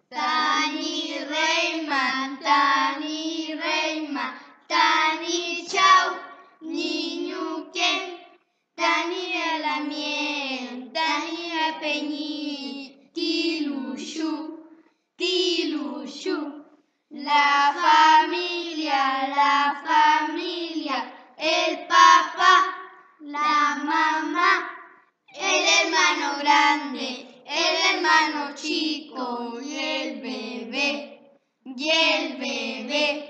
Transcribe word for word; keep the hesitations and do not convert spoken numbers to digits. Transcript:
Tani Reyman, Tani Reyman, Tani Chau, Niño Ken, Tani a la miel, Tani a peñi, Tilushu, Tilushu. La familia, la familia, el papá, la mamá, el hermano grande, el hermano chico y el bebé, y el bebé.